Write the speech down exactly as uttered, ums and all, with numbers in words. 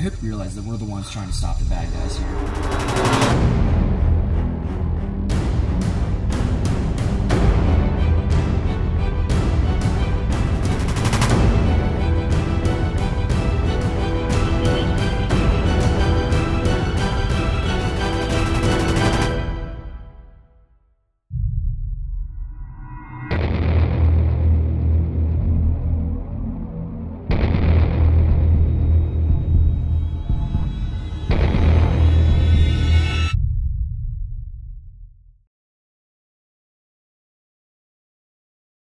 hope you realize that we're the ones trying to stop the bad guys here.